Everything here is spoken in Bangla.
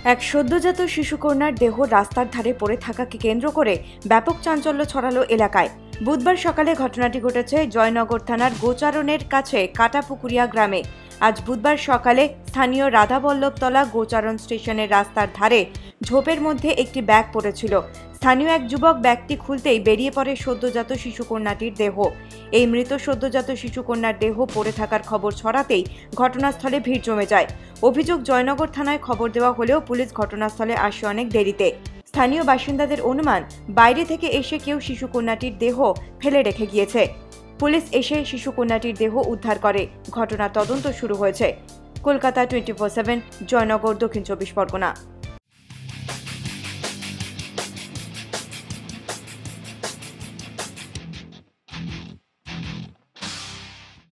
এক সদ্যজাত শিশুকন্যার দেহ রাস্তার ধারে পড়ে থাকাকে কেন্দ্র করে ব্যাপক চাঞ্চল্য ছড়ালো এলাকায়। বুধবার সকালে ঘটনাটি ঘটেছে জয়নগর থানার গোচারণের কাছে কাটাপুকুরিয়া গ্রামে। আজ বুধবার সকালে স্থানীয় রাধাবল্লভতলা গোচারণ স্টেশনের রাস্তার ধারে ঝোপের মধ্যে একটি ব্যাগ পড়েছিল। স্থানীয় এক যুবক ব্যাগটি খুলতেই বেরিয়ে পড়ে সদ্যজাত শিশুকন্যাটির দেহ। এই মৃত সদ্যজাত শিশুকন্যার দেহ পড়ে থাকার খবর ছড়াতেই ঘটনাস্থলে ভিড় জমে যায়। অভিযোগ, জয়নগর থানায় খবর দেওয়া হলেও পুলিশ ঘটনাস্থলে আসে অনেক দেরিতে। স্থানীয় বাসিন্দাদের অনুমান, বাইরে থেকে এসে কেউ শিশুকন্যাটির দেহ ফেলে রেখে গিয়েছে। পুলিশ এসে শিশুকন্যাটির দেহ উদ্ধার করে। ঘটনার তদন্ত শুরু হয়েছে। কলকাতা 24/7, জয়নগর, দক্ষিণ 24 পরগনা।